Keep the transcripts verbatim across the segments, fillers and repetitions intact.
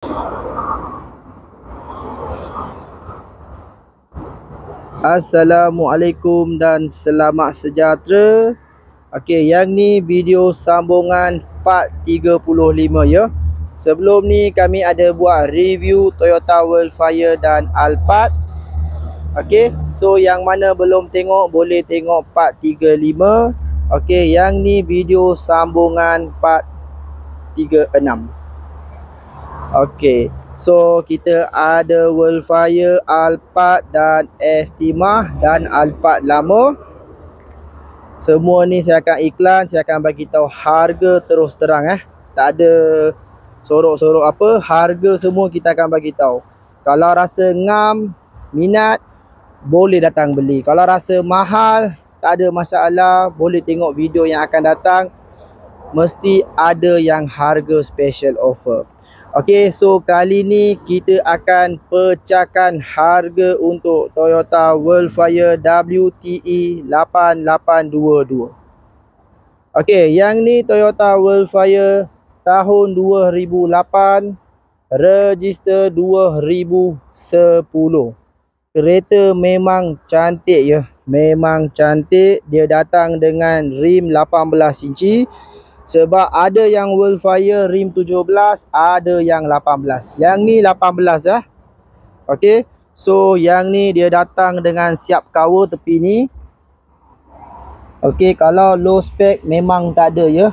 Assalamualaikum dan selamat sejahtera. Okey, yang ni video sambungan part tiga puluh lima ya. Sebelum ni kami ada buat review Toyota Wildfire dan Alphard. Okey, so yang mana belum tengok boleh tengok part tiga puluh lima. Okey, yang ni video sambungan part tiga puluh enam. Okey, so kita ada Wildfire, Alphard dan Estima dan Alphard lama. Semua ni saya akan iklan, saya akan bagi tahu harga terus terang eh. Tak ada sorok-sorok apa, harga semua kita akan bagi tahu. Kalau rasa ngam, minat, boleh datang beli. Kalau rasa mahal, tak ada masalah, boleh tengok video yang akan datang. Mesti ada yang harga special offer. Okey, so kali ni kita akan pecahkan harga untuk Toyota Wildfire W T E lapan lapan dua dua. Okey, yang ni Toyota Wildfire tahun dua ribu lapan, register dua ribu sepuluh. Kereta memang cantik ya, memang cantik. Dia datang dengan rim lapan belas inci. Sebab ada yang Wildfire rim tujuh belas, ada yang lapan belas. Yang ni lapan belas lah. Okey. So yang ni dia datang dengan siap cover tepi ni. Okey, kalau low spec memang tak ada ya.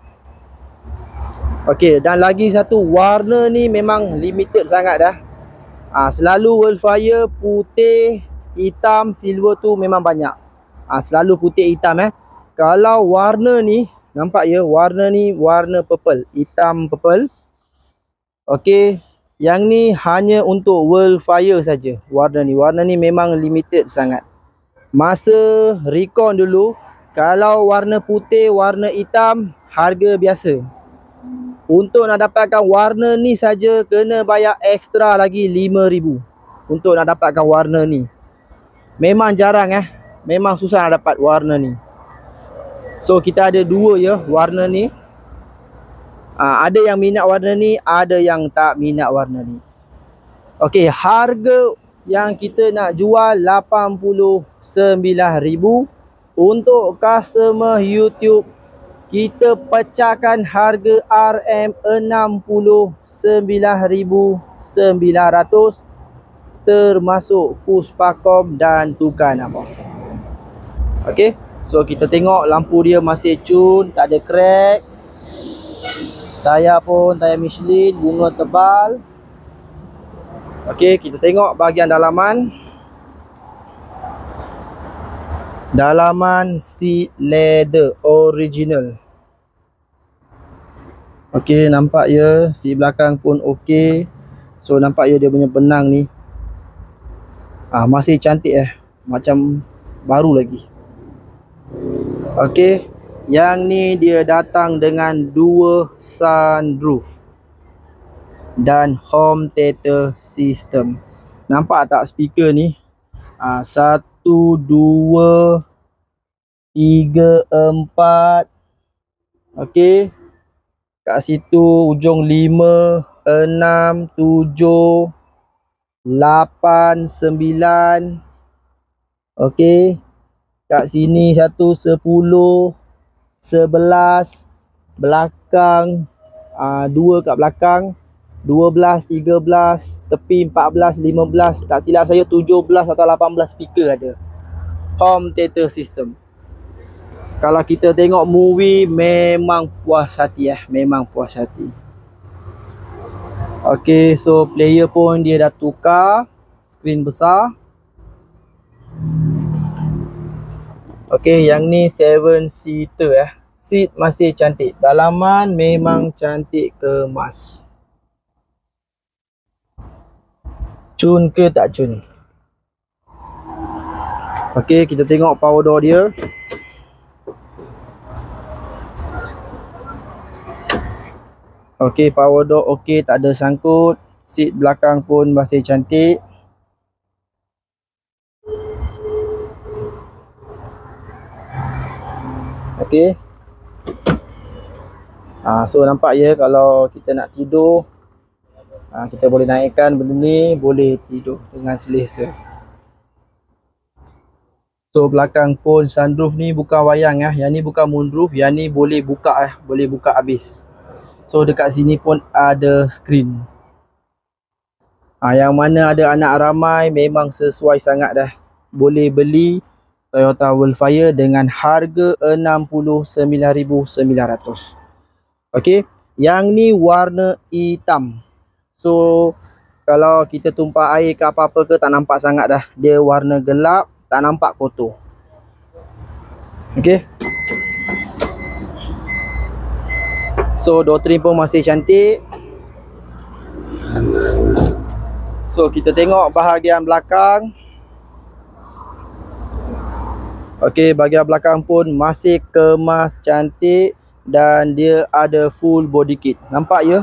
Okey, dan lagi satu, warna ni memang limited sangat dah. Ah, selalu Wildfire putih, hitam, silver tu memang banyak. Ah, selalu putih hitam eh. Kalau warna ni nampak ya, warna ni warna purple, hitam purple. Okey, yang ni hanya untuk Wildfire saja. Warna ni, warna ni memang limited sangat. Masa recon dulu, kalau warna putih, warna hitam, harga biasa. Untuk nak dapatkan warna ni saja kena bayar ekstra lagi lima ribu. Untuk nak dapatkan warna ni. Memang jarang eh, memang susah nak dapat warna ni. So kita ada dua ya warna ni. Aa, ada yang minat warna ni, ada yang tak minat warna ni. Okey, harga yang kita nak jual lapan puluh sembilan ribu. Untuk customer YouTube, kita pecahkan harga R M enam puluh sembilan ribu sembilan ratus termasuk puspakom dan tukar nama. Okey. So kita tengok lampu dia masih cun, tak ada crack. Tayar pun tayar Michelin, bunga tebal. Okey, kita tengok bahagian dalaman. Dalaman seat leather original. Okey, nampak ya, seat belakang pun okey. So nampak ya dia punya benang ni. Ah, masih cantik eh, macam baru lagi. Okey, yang ni dia datang dengan dua sunroof dan home theater system. Nampak tak speaker ni? Ah, satu, dua, tiga, empat. Okey, kat situ ujung lima, enam, tujuh, lapan, sembilan. Okey. Kat sini satu, sepuluh, sebelas, belakang, aa, dua kat belakang, dua belas, tiga belas, tepi empat belas, lima belas, tak silap saya tujuh belas atau lapan belas speaker ada. Home theater system. Kalau kita tengok movie memang puas hati eh, memang puas hati. Okey, so player pun dia dah tukar, skrin besar. Okey, yang ni seven seater eh. Seat masih cantik. Dalaman memang cantik kemas. Cun ke tak cun? Okey, kita tengok power door dia. Okey, power door okey, tak ada sangkut. Seat belakang pun masih cantik. Okey. Ah, so nampak ya kalau kita nak tidur, ha, kita boleh naikkan benda ni, boleh tidur dengan selesa. So belakang pun sunroof ni bukan wayang ya. Yang ni bukan moonroof, yang ni boleh buka eh, boleh buka habis. So dekat sini pun ada screen. Ha, yang mana ada anak ramai memang sesuai sangat dah. Boleh beli Toyota Wildfire dengan harga enam puluh sembilan ribu sembilan ratus. Okey, yang ni warna hitam. So kalau kita tumpah air ke apa-apa ke tak nampak sangat dah. Dia warna gelap, tak nampak kotor. Okey. So door trim pun masih cantik. So kita tengok bahagian belakang. Okey, bahagian belakang pun masih kemas cantik dan dia ada full body kit. Nampak ya?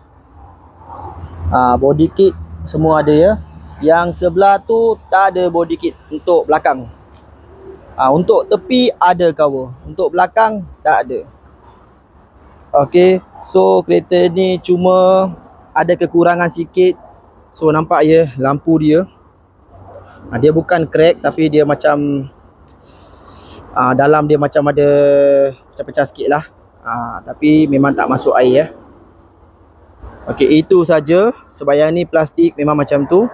Ha, body kit semua ada ya. Yang sebelah tu tak ada body kit untuk belakang. Ha, untuk tepi ada cover, untuk belakang tak ada. Okey, so kereta ni cuma ada kekurangan sikit. So nampak ya lampu dia. Ha, dia bukan crack tapi dia macam uh, dalam dia macam ada pecah-pecah sikit lah. uh, Tapi memang tak masuk air ya. Okey, itu saja. Sebayang ni plastik memang macam tu.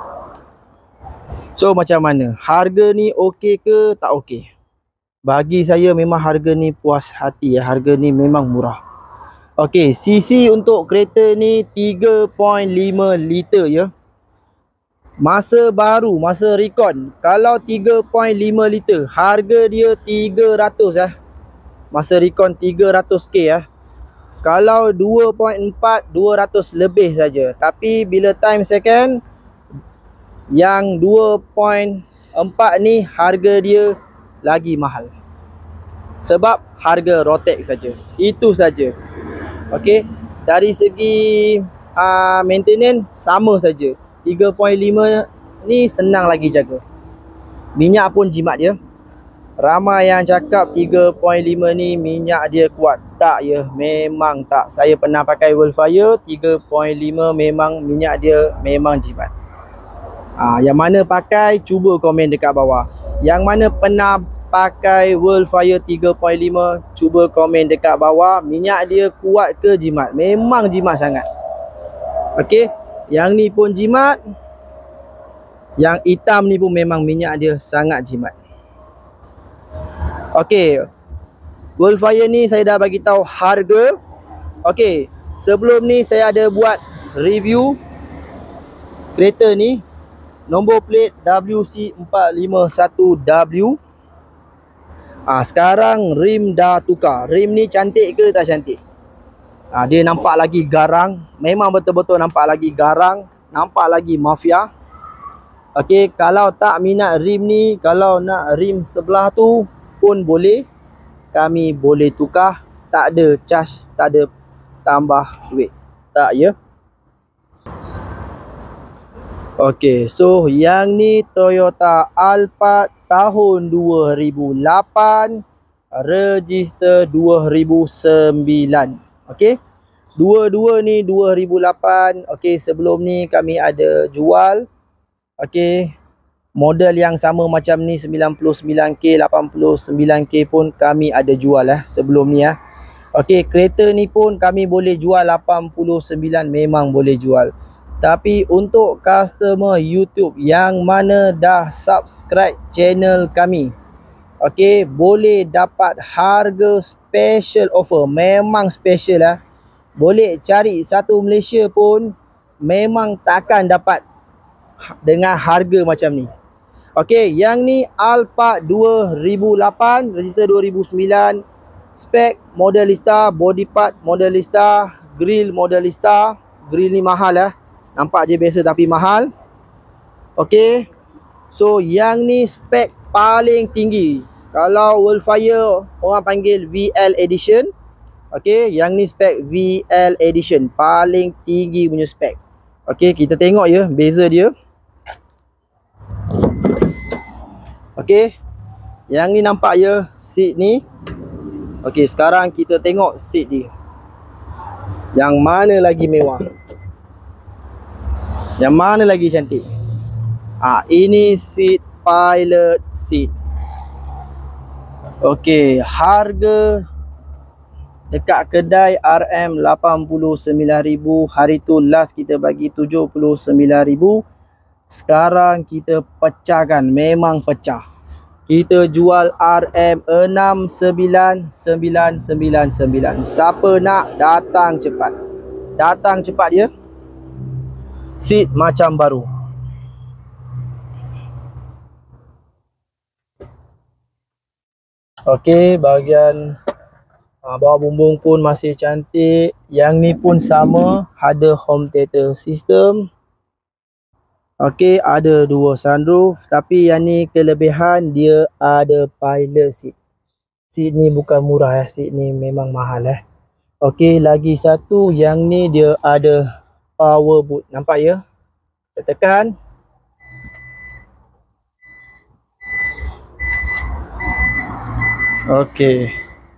So macam mana? Harga ni okey ke tak okey? Bagi saya memang harga ni puas hati ya. Harga ni memang murah. Okey, cc untuk kereta ni tiga koma lima liter ya. Masa baru, masa recon, kalau tiga koma lima liter, harga dia tiga ratus ya. Masa recon tiga ratus k ya. Kalau dua koma empat, dua ratus lebih saja. Tapi bila time second, yang dua koma empat ni harga dia lagi mahal. Sebab harga Rotex saja. Itu saja. Okey, dari segi uh, maintenance sama saja. tiga koma lima ni senang lagi jaga. Minyak pun jimat dia. Ramai yang cakap tiga koma lima ni minyak dia kuat. Tak ya, memang tak. Saya pernah pakai Wildfire tiga koma lima, memang minyak dia memang jimat. Ha, yang mana pakai, cuba komen dekat bawah. Yang mana pernah pakai Wildfire tiga koma lima, cuba komen dekat bawah. Minyak dia kuat ke jimat? Memang jimat sangat. Okey, yang ni pun jimat. Yang hitam ni pun memang minyak dia sangat jimat. Okey, Wildfire ni saya dah bagi tahu harga. Okey, sebelum ni saya ada buat review kereta ni. Nombor plate W C empat lima satu W. Ah, sekarang rim dah tukar. Rim ni cantik ke tak cantik? Ah, dia nampak lagi garang. Memang betul-betul nampak lagi garang. Nampak lagi mafia. Okey, kalau tak minat rim ni, kalau nak rim sebelah tu pun boleh. Kami boleh tukar. Tak ada charge, tak ada tambah duit. Tak ya? Okey, so yang ni Toyota Alphard tahun dua ribu lapan, register dua ribu sembilan. Okey, dua-dua ni dua ribu lapan. Okey, sebelum ni kami ada jual. Okey, model yang sama macam ni sembilan puluh sembilan K, lapan puluh sembilan K pun kami ada jual lah sebelum ni ya. Okey, kereta ni pun kami boleh jual lapan puluh sembilan, memang boleh jual. Tapi untuk customer YouTube yang mana dah subscribe channel kami, okey, boleh dapat harga special offer. Memang special lah. Boleh cari satu Malaysia pun memang takkan dapat dengan harga macam ni. Okey, yang ni Alphard dua ribu lapan, register dua ribu sembilan, spek Modelista, body part Modelista, grill Modelista. Grill ni mahal lah. Nampak je biasa tapi mahal. Okey, so yang ni spek paling tinggi. Kalau Wildfire orang panggil V L Edition. Okey, yang ni spek V L Edition, paling tinggi punya spek. Okey, kita tengok ya beza dia. Okey, yang ni nampak ya seat ni. Okey, sekarang kita tengok seat dia. Yang mana lagi mewah? Yang mana lagi cantik? Ah, ini seat pilot seat. Okey, harga dekat kedai R M lapan puluh sembilan ribu. Hari tu last kita bagi tujuh puluh sembilan ribu. Sekarang kita pecahkan, memang pecah. Kita jual R M enam sembilan sembilan sembilan sembilan. Siapa nak datang cepat. Datang cepat ya. Seat macam baru. Okey, bahagian uh, bawah bumbung pun masih cantik. Yang ni pun sama, ada home theater system. Okey, ada dua sunroof, tapi yang ni kelebihan dia ada pilot seat. Seat ni bukan murah ya, seat ni memang mahal eh. Okey, lagi satu, yang ni dia ada power boot. Nampak ya? Saya tekan. Okey.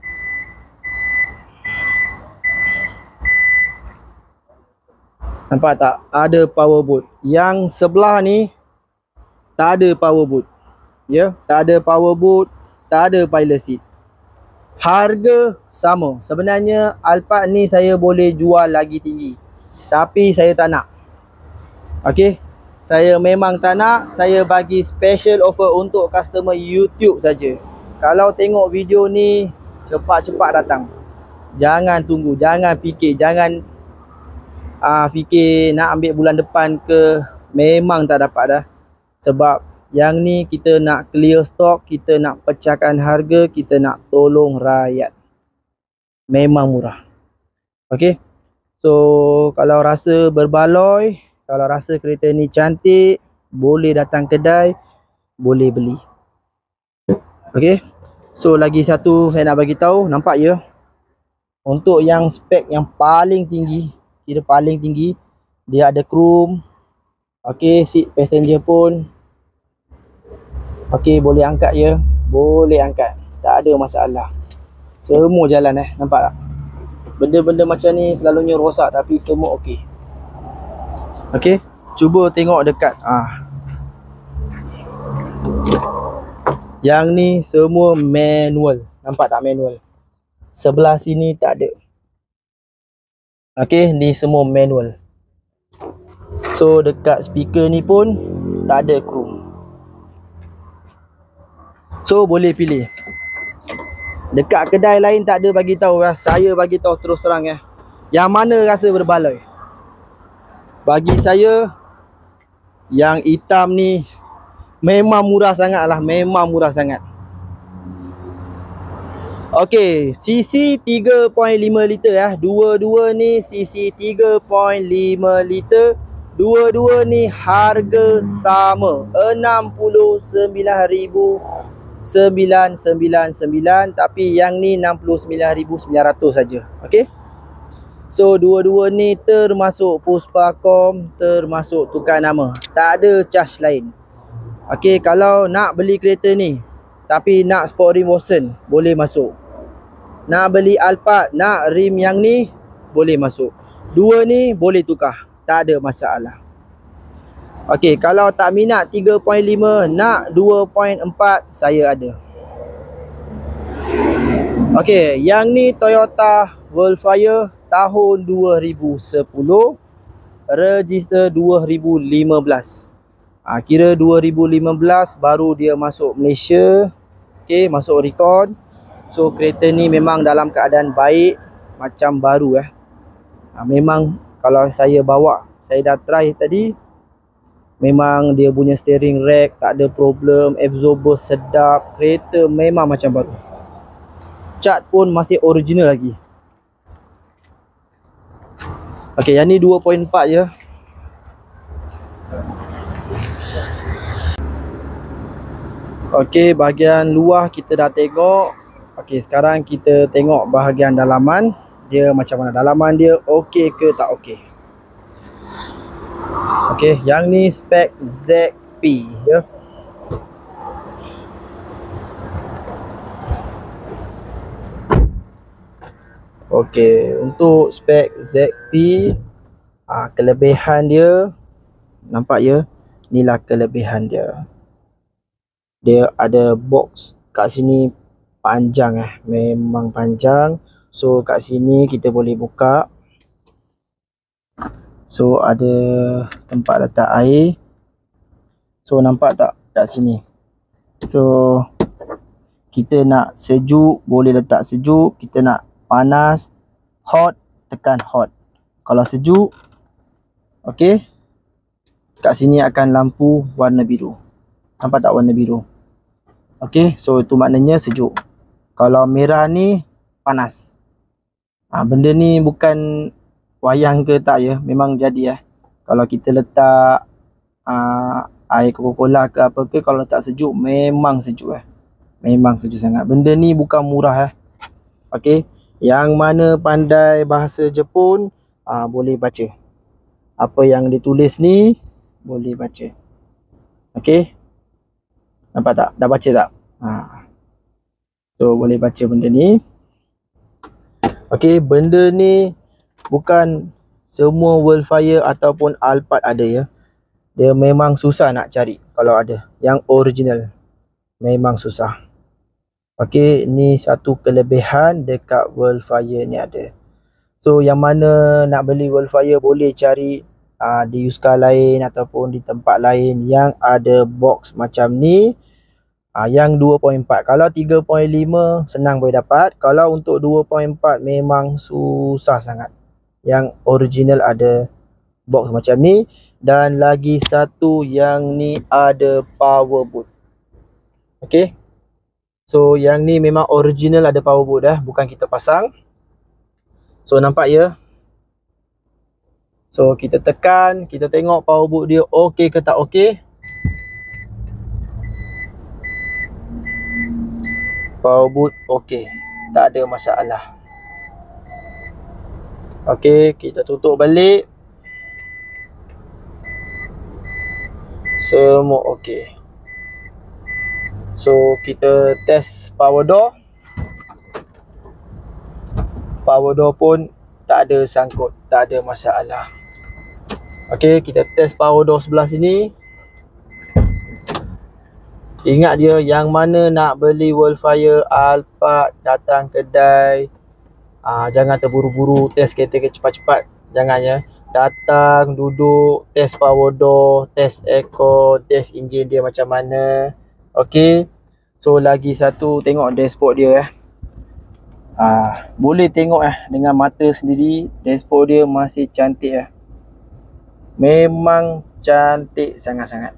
Nampak tak? Ada power boot. Yang sebelah ni tak ada power boot. Ya, tak ada power boot, tak ada pilot seat. Harga sama. Sebenarnya Alphard ni saya boleh jual lagi tinggi, tapi saya tak nak. Okey. Saya memang tak nak. Saya bagi special offer untuk customer YouTube saja. Kalau tengok video ni, cepat-cepat datang. Jangan tunggu, jangan fikir, jangan uh, fikir nak ambil bulan depan ke. Memang tak dapat dah. Sebab yang ni kita nak clear stock, kita nak pecahkan harga, kita nak tolong rakyat. Memang murah. Okey. So, kalau rasa berbaloi, kalau rasa kereta ni cantik, boleh datang kedai, boleh beli. Okey. So lagi satu saya nak bagi tahu, nampak ya? Untuk yang spek yang paling tinggi, kira paling tinggi, dia ada chrome. Okey, seat passenger pun okey, boleh angkat ya. Boleh angkat. Tak ada masalah. Semua jalan eh, nampak tak? Benda-benda macam ni selalunya rosak, tapi semua okey. Okey, cuba tengok dekat. Ah. Yang ni semua manual. Nampak tak manual? Sebelah sini tak ada. Okey, ni semua manual. So dekat speaker ni pun tak ada chrome. So boleh pilih. Dekat kedai lain tak ada bagi tahu ya. Saya bagi tahu terus terang ya. Yang mana rasa berbaloi? Bagi saya yang hitam ni memang murah sangat lah. Memang murah sangat. Okey, C C tiga koma lima liter ya. Dua-dua ni C C tiga koma lima liter. Dua-dua ni harga sama, enam puluh sembilan ribu sembilan ratus sembilan puluh sembilan, tapi yang ni enam puluh sembilan ribu sembilan ratus saja. Okey. So dua-dua ni termasuk Puspakom, termasuk tukar nama. Tak ada charge lain. Okey, kalau nak beli kereta ni tapi nak sport rim Watson, boleh masuk. Nak beli Alphard, nak rim yang ni, boleh masuk. Dua ni boleh tukar, tak ada masalah. Okey, kalau tak minat tiga koma lima, nak dua koma empat, saya ada. Okey, yang ni Toyota Wildfire tahun dua ribu sepuluh, register dua ribu lima belas. Ha, kira dua ribu lima belas baru dia masuk Malaysia. Okey, masuk rekod. So kereta ni memang dalam keadaan baik, macam baru eh. Ha, memang kalau saya bawa, saya dah try tadi, memang dia punya steering rack tak ada problem, absorber sedap, kereta memang macam baru. Cat pun masih original lagi. Okey, yang ni dua koma empat je. Okey, bahagian luar kita dah tengok. Okey, sekarang kita tengok bahagian dalaman. Dia macam mana? Dalaman dia okey ke tak okey? Okey, yang ni spek Z P ya. Okey, untuk spek Z P, ah, kelebihan dia Nampak ya? Inilah kelebihan dia. Dia ada box kat sini panjang eh. Memang panjang. So kat sini kita boleh buka. So ada tempat letak air. So nampak tak kat sini? So kita nak sejuk boleh letak sejuk, kita nak panas hot tekan hot. Kalau sejuk, okey, kat sini akan lampu warna biru. Nampak tak warna biru? Okey, so itu maknanya sejuk. Kalau merah ni panas. Ha, benda ni bukan wayang ke tak ya, memang jadi eh. Kalau kita letak uh, air Coca-Cola ke apa ke, kalau letak sejuk memang sejuk eh. Memang sejuk sangat. Benda ni bukan murah eh. Okey, yang mana pandai bahasa Jepun uh, boleh baca. Apa yang ditulis ni boleh baca. Okey. Nampak tak? Dah baca tak? Ha. So boleh baca benda ni. Okey, benda ni bukan semua Worldfire ataupun Alphard ada ya. Dia memang susah nak cari kalau ada. Yang original memang susah. Okey, ni satu kelebihan dekat Worldfire ni ada. So yang mana nak beli Worldfire boleh cari uh, di Yuska lain ataupun di tempat lain yang ada box macam ni. Uh, yang dua titik empat. Kalau tiga titik lima senang boleh dapat. Kalau untuk dua titik empat memang susah sangat. Yang original ada box macam ni. Dan lagi satu yang ni ada power boot. Okey. So yang ni memang original ada power boot dah, bukan kita pasang. So nampak ya. So kita tekan, kita tengok power boot dia okey ke tak okey. Power boot okey, tak ada masalah. Okey, kita tutup balik. Semua okey. So kita test power door. Power door pun tak ada sangkut, tak ada masalah. Okey, kita test power door sebelah sini. Ingat dia, yang mana nak beli Worldfire Alphard, datang kedai, aa, jangan terburu-buru test kereta ke cepat-cepat. Jangan ya. Datang, duduk, test power door, test aircon, test enjin dia macam mana. Okey. So lagi satu, tengok dashboard dia eh. Ah, boleh tengok eh dengan mata sendiri, dashboard dia masih cantik eh. Memang cantik sangat-sangat.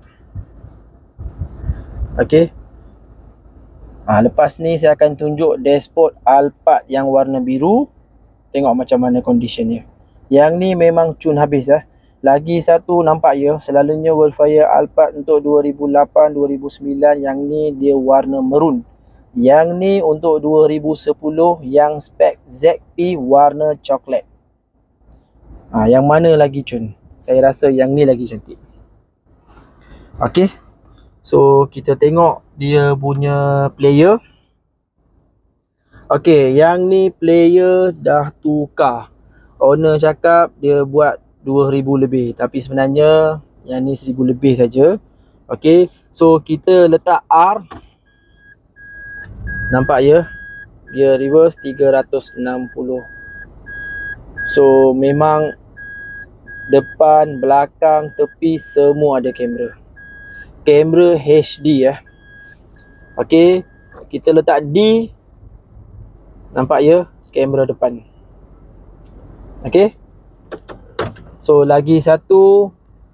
Okey. Ah, lepas ni saya akan tunjuk dashboard Alphard yang warna biru. Tengok macam mana conditionnya. Yang ni memang cun habis eh. Lagi satu nampak ya, selalunya Worldfire Alphard untuk dua ribu lapan, dua ribu sembilan, yang ni dia warna maroon. Yang ni untuk dua ribu sepuluh yang spek Z P warna coklat. Ha, yang mana lagi cun? Saya rasa yang ni lagi cantik. Okey. So kita tengok dia punya player. Okey, yang ni player dah tukar. Owner cakap dia buat dua ribu lebih, tapi sebenarnya yang ni seribu lebih saja. Okey, so kita letak R. Nampak ya, gear reverse tiga ratus enam puluh. So memang depan, belakang, tepi semua ada kamera. Kamera H D ya. Okey, kita letak D. Nampak ya, kamera depan. Okey. So lagi satu,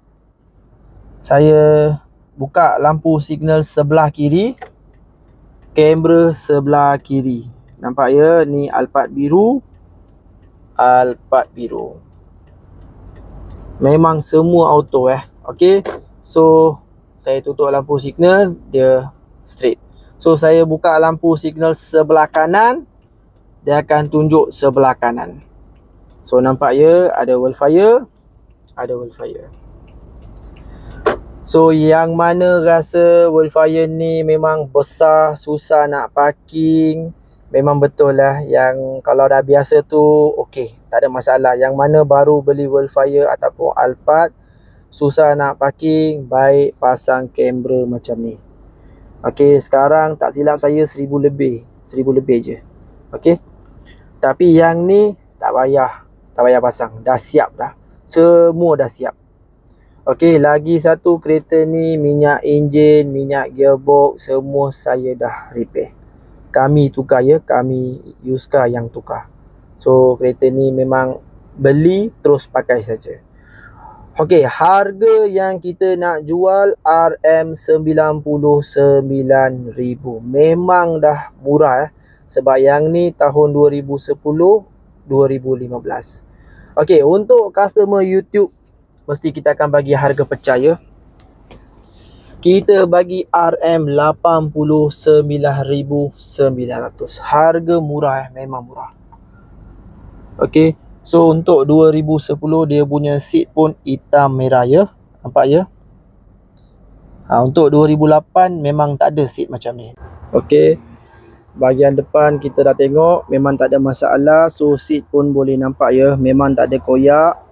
saya buka lampu signal sebelah kiri, kamera sebelah kiri. Nampak ya, ni Alphard biru, Alphard biru. Memang semua auto eh. Okey. So saya tutup lampu signal, dia straight. So saya buka lampu signal sebelah kanan, dia akan tunjuk sebelah kanan. So nampak ya, ada Worldfire, ada Worldfire. So yang mana rasa Worldfire ni memang besar, susah nak parking, memang betul lah. Yang kalau dah biasa tu okey, tak ada masalah. Yang mana baru beli Worldfire ataupun Alphard, susah nak parking, baik pasang kamera macam ni. Okey, sekarang tak silap saya seribu lebih, seribu lebih je. Okey. Tapi yang ni tak payah, tak payah pasang, dah siap dah. Semua dah siap. Okey, lagi satu kereta ni minyak enjin, minyak gearbox semua saya dah repair. Kami tukar ya, kami Yuska yang tukar. So kereta ni memang beli terus pakai saja. Okey, harga yang kita nak jual R M sembilan puluh sembilan ribu. Memang dah murah eh. Sebab yang ni tahun dua ribu sepuluh dua ribu lima belas. Okey, untuk customer YouTube mesti kita akan bagi harga pecah ya. Kita bagi R M lapan puluh sembilan ribu sembilan ratus. Harga murah eh, memang murah. Okey, so untuk dua ribu sepuluh dia punya seat pun hitam merah ya. Nampak ya? Ha, untuk dua ribu lapan memang tak ada seat macam ni. Okey, bahagian depan kita dah tengok memang tak ada masalah. So seat pun boleh nampak ya, memang tak ada koyak.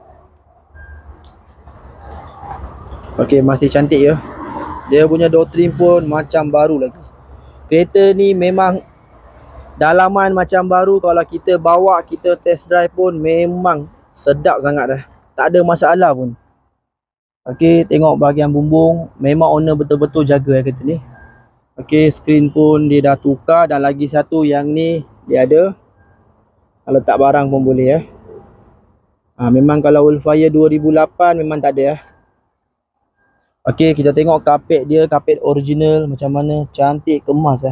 Okey, masih cantik ya. Dia punya door trim pun macam baru lagi. Kereta ni memang dalaman macam baru. Kalau kita bawa, kita test drive pun memang sedap sangat dah. Tak ada masalah pun. Okey, tengok bahagian bumbung. Memang owner betul-betul jaga kereta ni. Okey, skrin pun dia dah tukar. Dan lagi satu yang ni dia ada letak barang pun boleh ya. Ha, memang kalau Wildfire dua ribu lapan memang tak ada ya. Okey, kita tengok kapet dia, kapet original macam mana, cantik kemas eh.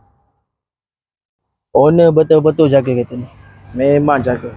Owner betul-betul jaga kereta ni. Memang jaga.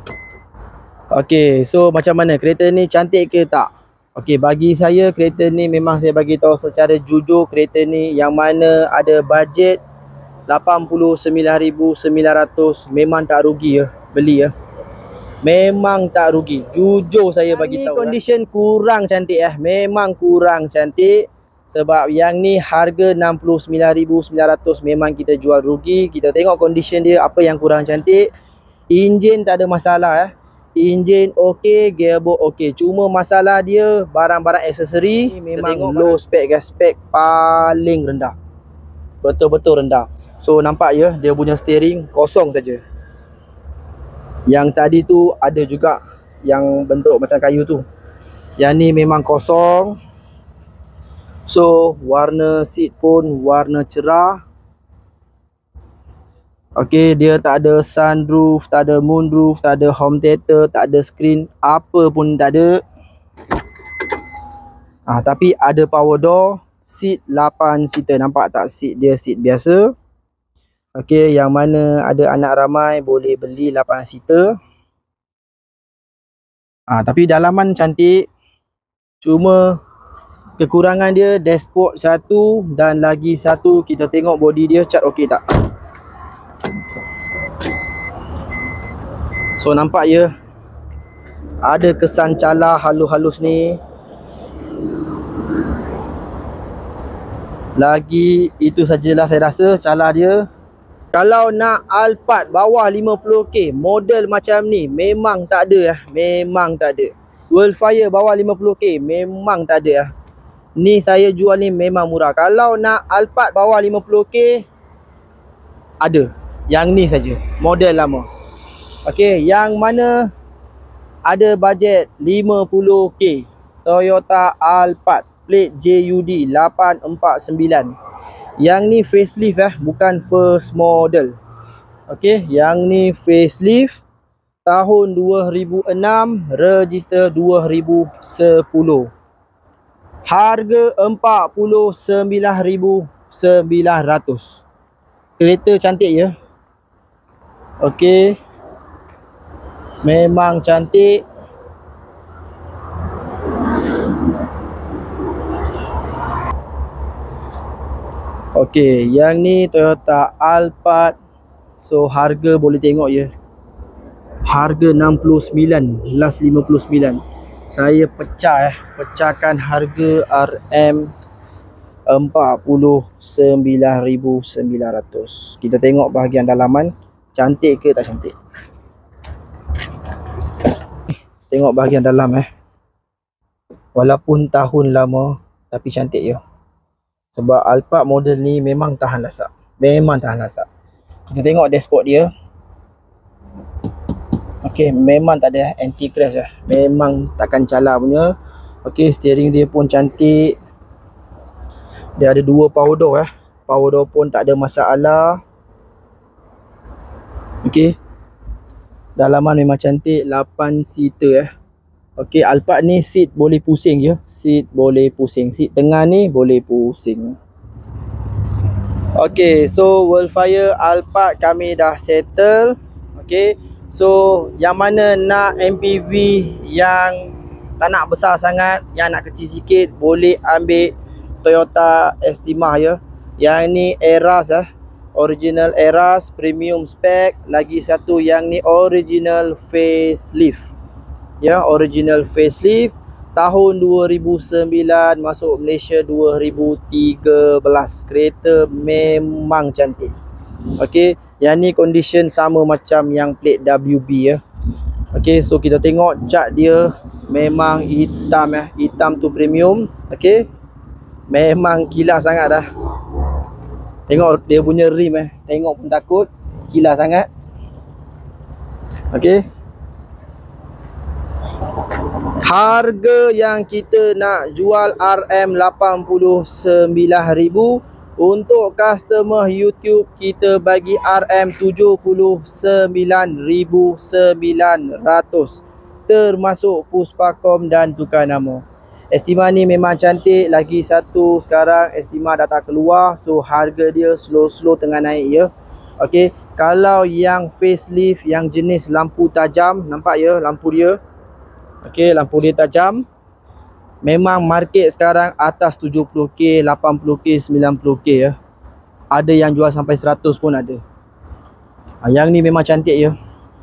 Okey, so macam mana kereta ni cantik ke tak? Okey, bagi saya kereta ni memang saya bagi tahu secara jujur, kereta ni yang mana ada bajet lapan puluh sembilan ribu sembilan ratus memang tak rugi ya beli ya. Memang tak rugi. Jujur saya bagi tahu. Condition kurang cantik eh. Memang kurang cantik. Sebab yang ni harga enam puluh sembilan ribu sembilan ratus memang kita jual rugi. Kita tengok condition dia apa yang kurang cantik. Enjin tak ada masalah eh. Enjin okey, gearbox okey. Cuma masalah dia barang-barang aksesori memang low spec guys, spec paling rendah. Betul-betul rendah. So nampak ya, dia punya steering kosong saja. Yang tadi tu ada juga yang bentuk macam kayu tu. Yang ni memang kosong. So warna seat pun warna cerah. Okey, dia tak ada sunroof, tak ada moonroof, tak ada home theater, tak ada screen, apa pun tak ada. Ah, tapi ada power door, seat lapan seater. Nampak tak seat dia seat biasa. Okey, yang mana ada anak ramai boleh beli lapan seater. Ah, tapi dalaman cantik. Cuma kekurangan dia dashboard satu dan lagi satu kita tengok body dia cat okey tak. So nampak ya. Ada kesan cala halus-halus ni. Lagi itu sajalah saya rasa cala dia. Kalau nak Alphard bawah lima puluh K model macam ni memang tak ada ya, memang tak ada. Wildfire bawah lima puluh K memang tak ada ya. Ni saya jual ni memang murah. Kalau nak Alphard bawah lima puluh K ada. Yang ni saja, model lama. Okey, yang mana ada bajet lima puluh K, Toyota Alphard plate J U D lapan empat sembilan. Yang ni facelift eh, bukan first model. Okey, yang ni facelift tahun dua ribu enam, register dua ribu sepuluh. Harga empat puluh sembilan ribu sembilan ratus. Kereta cantik ya. Okey. Memang cantik. Okey, yang ni Toyota Alphard. So harga boleh tengok ya. Harga enam puluh sembilan, last lima puluh sembilan. Saya pecah eh, pecahkan harga R M empat puluh sembilan ribu sembilan ratus. Kita tengok bahagian dalaman, cantik ke tak cantik. Tengok bahagian dalam eh. Walaupun tahun lama tapi cantik ya. Sebab Alphard model ni memang tahan lasak. Memang tahan lasak. Kita tengok dashboard dia. Okey, memang tak ada anti crash lah. Memang takkan cala punya. Okey, steering dia pun cantik. Dia ada dua power door eh. Power door pun tak ada masalah. Okey. Dalaman memang cantik, lapan seater eh. Okey, Alphard ni seat boleh pusing je. Seat boleh pusing. Seat tengah ni boleh pusing. Okey, so Worldfire Alphard kami dah settle. Okey. So, yang mana nak M P V yang tak nak besar sangat, yang nak kecil sikit, boleh ambil Toyota Estima ya. Yang ni Eras eh. Original Eras, premium spec. Lagi satu yang ni original facelift. Ya, original facelift. Tahun dua ribu sembilan, masuk Malaysia dua ribu tiga belas. Kereta memang cantik. Okey, yang ni condition sama macam yang plate W B ya. Okey, so kita tengok cat dia memang hitam ya. Hitam tu premium. Okey. Memang kilat sangat dah. Tengok dia punya rim eh. Tengok pun takut. Kilat sangat. Okey. Harga yang kita nak jual R M lapan puluh sembilan ribu. Untuk customer YouTube kita bagi R M tujuh puluh sembilan ribu sembilan ratus. Termasuk Puspakom dan tukar nama. Estima ni memang cantik. Lagi satu sekarang Estima dah tak keluar. So harga dia slow-slow tengah naik ya. Okey, kalau yang facelift yang jenis lampu tajam, nampak ya lampu dia. Okey, lampu dia tajam. Memang market sekarang atas tujuh puluh K, lapan puluh K, sembilan puluh K ya. Ada yang jual sampai seratus pun ada. Ha, yang ni memang cantik ya.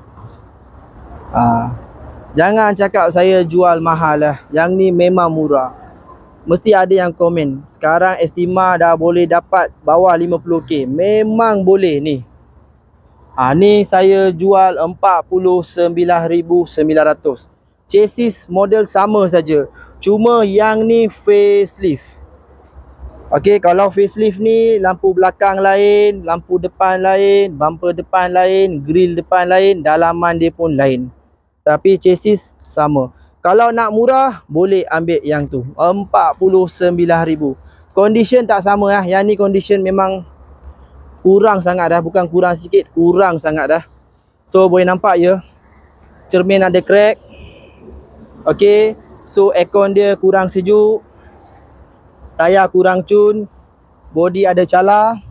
Ha, jangan cakap saya jual mahal lah. Yang ni memang murah. Mesti ada yang komen, sekarang Estima dah boleh dapat bawah lima puluh K. Memang boleh ni. Ha, ni saya jual empat puluh sembilan ribu sembilan ratus. Chassis model sama saja. Cuma yang ni facelift. Okey, kalau facelift ni lampu belakang lain, lampu depan lain, bumper depan lain, grill depan lain, dalaman dia pun lain. Tapi chassis sama. Kalau nak murah, boleh ambil yang tu. empat puluh sembilan ribu. Condition tak sama lah. Yang ni condition memang kurang sangat dah. Bukan kurang sikit, kurang sangat dah. So, boleh nampak ya. Cermin ada crack. Okey. So, aircon dia kurang sejuk. Tayar kurang cun. Body ada cala.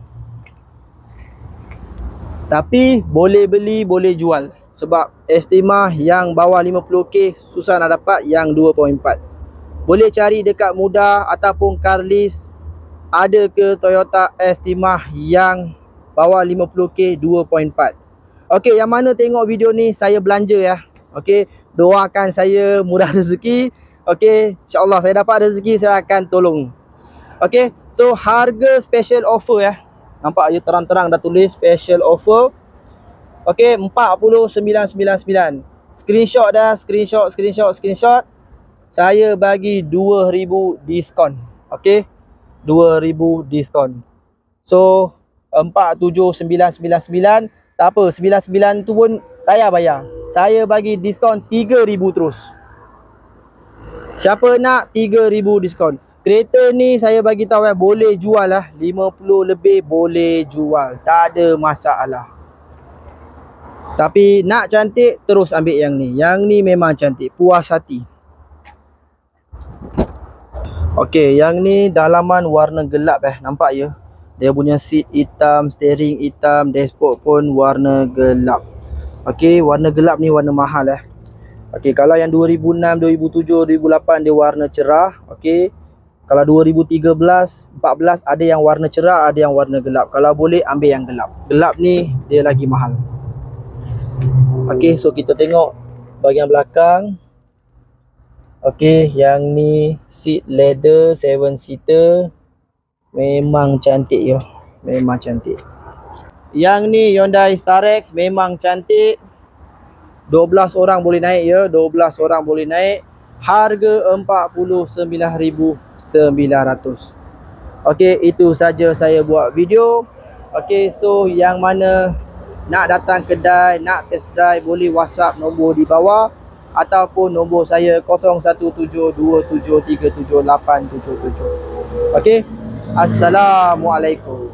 Tapi, boleh beli, boleh jual. Sebab Estima yang bawah lima puluh K susah nak dapat yang dua koma empat. Boleh cari dekat Mudah ataupun Carlist. Ada ke Toyota Estima yang bawah lima puluh K dua koma empat. Okey, yang mana tengok video ni saya belanja ya. Okey, doakan saya murah rezeki. Okey, insya-Allah saya dapat rezeki saya akan tolong. Okey, so harga special offer ya. Nampak ya terang-terang dah tulis special offer. Okey, empat puluh sembilan sembilan sembilan. Screenshot dah, screenshot, screenshot, screenshot. Saya bagi dua ribu diskon. Okey, dua ribu diskon. So, empat tujuh sembilan sembilan sembilan. Tak apa, sembilan sembilan tu pun tak payah bayar. Saya bagi diskon tiga ribu terus. Siapa nak tiga ribu diskon. Kereta ni saya bagi tahu ya, boleh jual lah. lima puluh lebih boleh jual. Tak ada masalah. Tapi nak cantik terus ambil yang ni. Yang ni memang cantik, puas hati. Okey, yang ni dalaman warna gelap eh, nampak ya. Dia punya seat hitam, steering hitam, dashboard pun warna gelap. Okey, warna gelap ni warna mahal eh. Okey, kalau yang dua ribu enam, dua ribu tujuh, dua ribu lapan dia warna cerah. Okey. Kalau dua ribu tiga belas, empat belas ada yang warna cerah, ada yang warna gelap. Kalau boleh ambil yang gelap. Gelap ni dia lagi mahal. Okey, so kita tengok bahagian belakang. Okey, yang ni seat leather seven seater. Memang cantik ya. Memang cantik. Yang ni Hyundai Starex memang cantik. dua belas orang boleh naik ya. dua belas orang boleh naik. harga empat puluh sembilan ribu sembilan ratus. Okey, itu saja saya buat video. Okey, so yang mana nak datang kedai, nak test drive, boleh WhatsApp nombor di bawah ataupun nombor saya kosong satu tujuh dua tujuh tiga tujuh lapan tujuh tujuh. Okey. Assalamualaikum.